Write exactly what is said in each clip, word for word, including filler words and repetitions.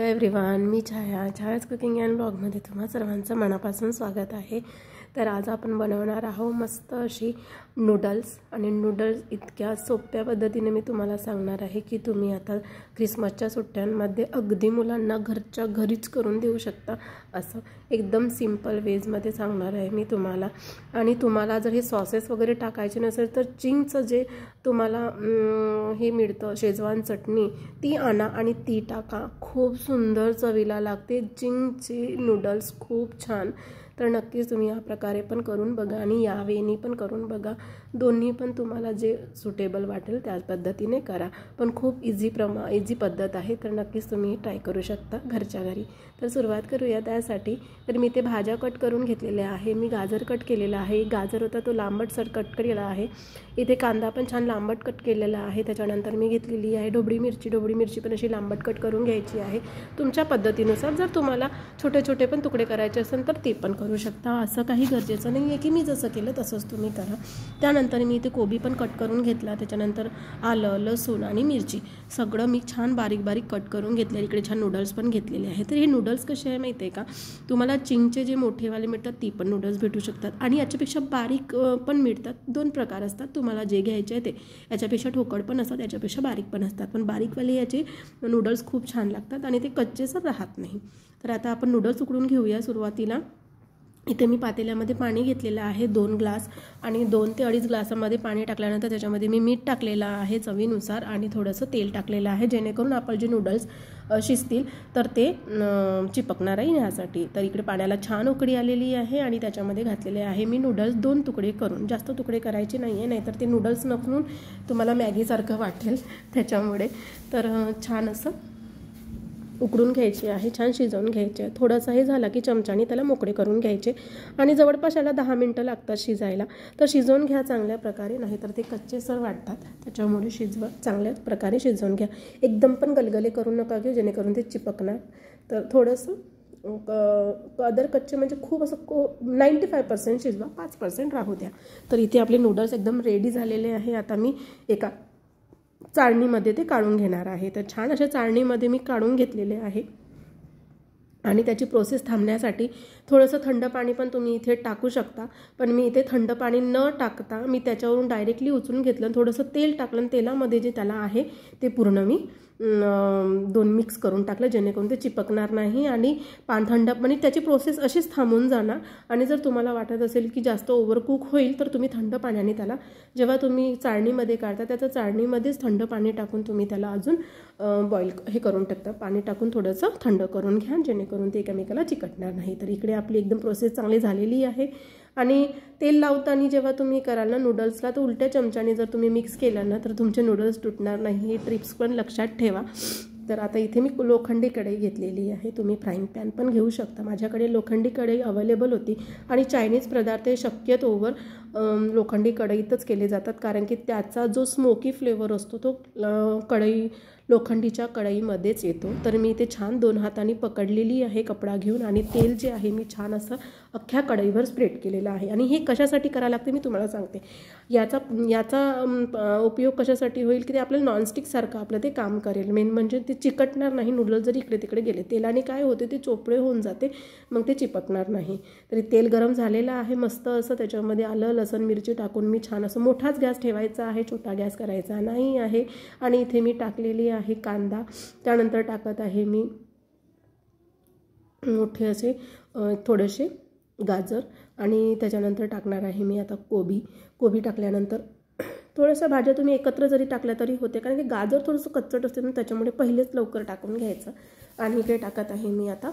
Everyone, मी छाया छायाच cooking and ब्लॉगमध्ये तुम्हा सर्वांचं मनापासून स्वागत आहे। तर आज आपण बनवणार आहोत मस्त अशी नूडल्स आणि नूडल्स इतक्या सोप्या पद्धतीने मी तुम्हाला सांगणार आहे की तुम्ही आता क्रिसमसच्या सुट्ट्यांमध्ये अगदी मुलांना घरच्या घरीच करून देऊ शकता। असं एकदम सिंपल वेजमध्ये सांगणार आहे मी तुम्हाला। आणि तुम्हाला जर हे सॉसेस वगैरे टाकायचे नसेल तर चिंगचं जे तुम्हाला हे मिळतं शेजवान चटणी ती आणा आणि ती टाका, खूप सुंदर चवीला लागते चिंगचे नूडल्स, खूप छान। तर नक्कीच तुम्ही या प्रकारे पण करून बघा आणि या वेनी पण करून बघा, दोन्ही पण तुम्हाला जे सुटेबल वाटेल त्या पद्धतीने करा, पण खूप इझी प्रमा इझी पद्धत आहे। तर नक्कीच तुम्ही ट्राय करू शकता घरच्या घरी। तर सुरुवात करूया त्यासाठी। तर मी ते भाज्या कट करून घेतलेल्या आहे। मी गाजर कट केलेला आहे, गाजर होता तो लांबटसर कट केलेला आहे। इथे कांदा पण छान लांबट कट केलेला आहे। त्याच्यानंतर मी घेतलेली आहे ढोबळी मिरची, ढोबळी मिरची पण अशी लांबट कट करून घ्यायची आहे तुमच्या पद्धतीनुसार। जर तुम्हाला छोटे छोटे पण तुकडे करायचे असेल तर ते पण करू शकता, असं काही गरजेचं नाही आहे की मी जसं केलं तसंच तुम्ही करा। त्यानंतर मी इथे कोबी पण कट करून घेतला, त्याच्यानंतर आलं, लसूण आणि मिरची सगळं मी छान बारीक बारीक कट करून घेतले। इकडे छान नूडल्स पण घेतलेले आहे। तर हे नूडल्स कसे आहे माहिती आहे का, तुम्हाला चिंगचे जे मोठेवाले मिळतात ती पण नूडल्स भेटू शकतात आणि याच्यापेक्षा बारीक पण मिळतात। दोन प्रकार असतात, तुम्हाला जे घ्यायचे आहे ते। याच्यापेक्षा ठोकळ पण असतात, याच्यापेक्षा बारीक पण असतात, पण बारीकवाले याचे नूडल्स खूप छान लागतात आणि ते कच्चेसर राहत नाही। तर आता आपण नूडल्स उकडून घेऊया। सुरुवातीला इथे मी पातेल्यामध्ये पाणी घेतलेलं आहे दोन ग्लास आणि दोन ते अडीच ग्लासामध्ये पाणी टाकल्यानंतर त्याच्यामध्ये मी मीठ टाकलेलं आहे चवीनुसार आणि थोडंसं तेल टाकलेलं आहे, जेणेकरून आपण जे नूडल्स शिजतील तर ते चिपकणार आहे यासाठी। तर इकडे पाण्याला छान उकळी आलेली आहे आणि त्याच्यामध्ये घातलेले आहे मी नूडल्स दोन तुकडे करून, जास्त तुकडे करायचे नाही आहे, नाहीतर ते नूडल्स नकळून तुम्हाला मॅगीसारखं वाटेल त्याच्यामुळे। तर छान असं उकडून घ्यायचे आहे, छान शिजवून घ्यायचे। थोडंसं हे झालं की चमच्याने त्याला मोकळे करून घ्यायचे आणि जवळपास याला दहा मिनटं लागतात शिजायला। तर शिजवून घ्या चांगल्या प्रकारे, नाहीतर ते कच्चेसर वाटतात, त्याच्यामुळे शिजवा चांगल्या प्रकारे शिजवून घ्या। एकदम पण गलगले करू नका घेऊ, जेणेकरून ते चिपकणार। तर थोडंसं अदर कच्चे म्हणजे खूप असं को नाईंटी फाय पर्सेंट शिजवा, पाच पर्सेंट राहू द्या। तर इथे आपले नूडल्स एकदम रेडी झालेले आहे। आता मी एका चाळणीमध्ये ते काढून घेणार आहे। तर छान अशा चाळणीमध्ये मी काढून घेतलेले आहे आणि त्याची प्रोसेस थांबण्यासाठी थोडंसं थंड पाणी पण तुम्ही इथे टाकू शकता, पण मी इथे थंड पाणी न टाकता मी त्याच्यावरून डायरेक्टली उचलून घेतलं, थोडंसं तेल टाकलं, तेलामध्ये जे त्याला आहे ते पूर्ण मी दोन मिक्स करून टाकलं, जेणेकरून ते चिपकणार नाही आणि पान थंड म्हणजे त्याची प्रोसेस अशीच थांबून जाणार। आणि जर तुम्हाला वाटत असेल की जास्त ओव्हरकुक होईल तर तुम्ही थंड पाण्याने त्याला, जेव्हा तुम्ही चाळणीमध्ये काढता त्याचं चाळणीमध्येच थंड पाणी टाकून तुम्ही त्याला अजून बॉईल हे करून टाकता, पाणी टाकून थोडंसं थंड करून घ्या, जेणेकरून ते एकमेकाला चिकटणार नाही। तर इकडे आपली एकदम प्रोसेस चांगली झालेली आहे आणि तेल लावताना जेव्हा तुम्ही कराल ना नूडल्सला, तर उलट्या चमच्याने जर तुम्ही मिक्स केलं ना तर तुमचे नूडल्स तुटणार नाही, ही ट्रिप्स पण लक्षात ठेवा। तर आता इथे मी लोखंडी कढई घेतलेली आहे, तुम्ही फ्राईंग पॅन पण घेऊ शकता। माझ्याकडे लोखंडी कढई अवेलेबल होती आणि चायनीज पदार्थ हे शक्यतोवर लोखंडी कढईतच केले जातात, कारण की त्याचा जो स्मोकी फ्लेवर असतो तो कढई लोखंडीच्या कढईमध्येच येतो। तर मी इथे छान दोन हातांनी पकडलेली आहे कपडा घेऊन आणि तेल जे आहे मी छान असं अख्ख्या कढईवर स्प्रेड केलेलं आहे। आणि हे कशासाठी करायला लागते मी तुम्हाला सांगते। याचा याचा उपयोग कशासाठी होईल की ते आपल्याला नॉनस्टिकसारखं आपलं ते काम करेल। मेन म्हणजे ते चिकटणार नाही, नूडल्स जरी इकडे तिकडे गेले तेलाने काय होते ते चोपडे होऊन जाते, मग ते चिपकणार नाही। तरी तेल गरम झालेलं आहे मस्त असं, त्याच्यामध्ये आलं लसूण मिरची टाकून मी छान असं, मोठाच गॅस ठेवायचा आहे, छोटा गॅस करायचा नाही आहे। आणि इथे मी टाकलेली आहे कांदा, त्यानंतर टाकत आहे मी मोठे असे थोडेसे गाजर आणि त्याच्यानंतर टाकणार आहे मी आता कोबी। कोबी टाकल्यानंतर थोड्याशा भाज्या तुम्ही एकत्र जरी टाकल्या तरी होते, कारण की गाजर थोडंसं कच्चट असते ना, त्याच्यामुळे पहिलेच लवकर टाकून घ्यायचं। आणि इकडे टाकत आहे मी आता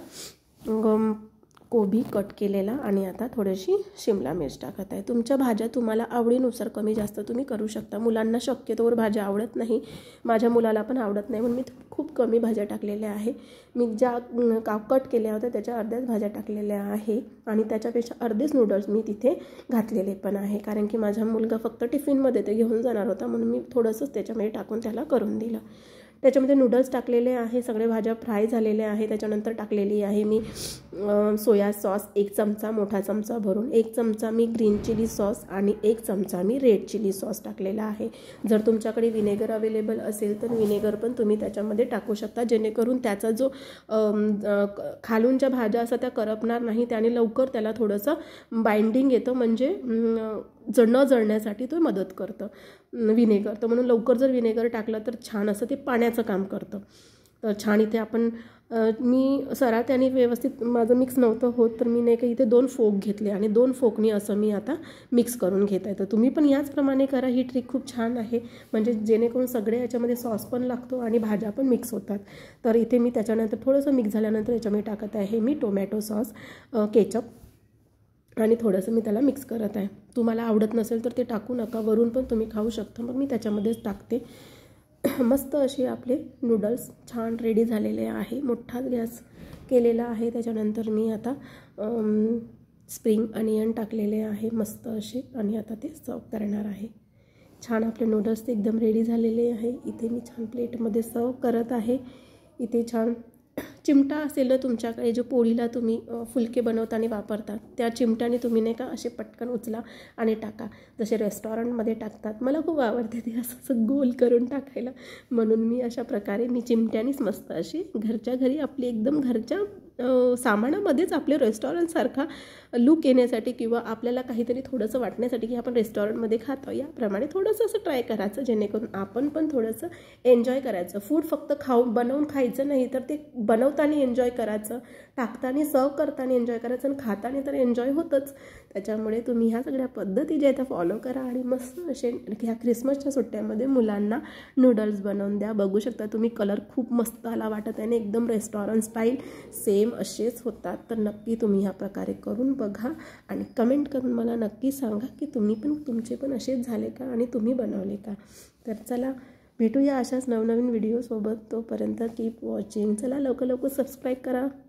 कोबी कट केलेला आणि आता थोडीशी शिमला मिर्च टाकत आहे। तुमच्या भाज्या तुम्हाला आवडीनुसार कमी जास्त तुम्ही करू शकता। मुलांना शक्यतोवर भाज्या आवडत नाही, माझ्या मुलाला पण आवडत नाही, म्हणून मी खूप कमी भाज्या टाकलेल्या आहे। मी ज्या का कट केल्या होत्या त्याच्या अर्ध्याच भाज्या टाकलेल्या आहे आणि त्याच्यापेक्षा अर्धेच नूडल्स मी तिथे घातलेले पण आहे, कारण की माझा मुलगा फक्त टिफिनमध्ये ते घेऊन जाणार होता, म्हणून मी थोडंसंच त्याच्यामध्ये टाकून त्याला करून दिलं। त्याच्यामध्ये नूडल्स टाकलेले आहे, सगळे भाज्या फ्राय झालेले आहे. त्याच्यानंतर टाकलेली आहे मी सोया सॉस एक चमचा, मोठा चमचा भरून, एक चमचा मी ग्रीन चिली सॉस आणि एक चमचा मी रेड चिली सॉस टाकलेला आहे. जर तुमच्याकडे विनेगर अवेलेबल असेल तर विनेगर पण तुम्ही त्याच्यामध्ये टाकू शकता, जेणेकरून त्याचा जो खालून ज्या भाज्या असतात त्या करपणार नाही, त्याने लवकर त्याला थोडंसं बाइंडिंग येतं, म्हणजे ज न जळण्यासाठी तो मदत करतं विनेगर. तर म्हणून लवकर जर विनेगर टाकलं तर छान असं ते पाण्याचं काम करतं. तर छान इथे आपण मी सरळ त्याने व्यवस्थित माझं मिक्स नव्हतं होत, तर मी नाही का इथे दोन फोक घेतले आणि दोन फोकनी असं मी आता मिक्स करून घेत आहे. तर तुम्ही पण याचप्रमाणे करा. ही ट्रिक खूप छान आहे, म्हणजे जेणेकरून सगळे याच्यामध्ये सॉस पण लागतो आणि भाज्या पण मिक्स होतात. तर इथे मी त्याच्यानंतर थोडंसं मिक्स झाल्यानंतर याच्यामध्ये टाकत आहे मी टोमॅटो सॉस, केचप आणि थोडंसं मी त्याला मिक्स करत आहे. तुम्हाला आवडत नसेल तर ते टाकू नका, वरून पण तुम्ही खाऊ शकता. मग मी त्याच्यामध्येच टाकते. मस्त असे आपले नूडल्स छान रेडी झालेले आहे. मोठाच गॅस केलेला आहे. त्याच्यानंतर मी आता स्प्रिंग अनियन टाकलेले आहे मस्त असे, आणि आता ते सर्व करणार आहे. छान आपले नूडल्स ते एकदम रेडी झालेले आहे. इथे मी छान प्लेटमध्ये सर्व करत आहे. इथे छान चिमटा असेल ना तुमच्याकडे, जो पोळीला तुम्ही फुलके बनवताना वापरतात, त्या चिमट्याने तुम्ही नाही का असे पटकन उचला आणि टाका, जसे रेस्टॉरंटमध्ये टाकतात. मला खूप आवडते ते असं असं गोल करून टाकायला, म्हणून मी अशा प्रकारे मी चिमट्यानेच मस्त अशी घरच्या घरी आपली एकदम घरच्या सामानामध्येच आपले रेस्टॉरंटसारखा लुक येण्यासाठी किंवा आपल्याला काहीतरी थोडंसं वाटण्यासाठी की आपण रेस्टॉरंटमध्ये खातो, याप्रमाणे थोडंसं असं ट्राय करायचं, जेणेकरून आपण पण थोडंसं एन्जॉय करायचं. फूड फक्त खाऊ बनवून खायचं नाही, तर ते बनवताना एन्जॉय करायचं, टाकताना सर्व करताना एन्जॉय करायचं, आणि खाताना तर एन्जॉय होतंच. त्याच्यामुळे तुम्ही ह्या सगळ्या पद्धती ज्या त्या फॉलो करा आणि मस्त असे ह्या ख्रिसमसच्या सुट्ट्यामध्ये मुलांना नूडल्स बनवून द्या. बघू शकता तुम्ही, कलर खूप मस्त आला वाटत आहे, आणि एकदम रेस्टॉरंट स्टाईल सेम असेच होतात. तर नक्की तुम्ही ह्या प्रकारे करून बघा आणि कमेंट करून मला नक्की सांगा की तुम्ही पण तुमचे पण असेच झाले का आणि तुम्ही बनवले का. तर चला भेटूया अशाच नवनवीन व्हिडिओसोबत. तोपर्यंत कीप वॉचिंग. चला लवकर लवकर सबस्क्राईब करा.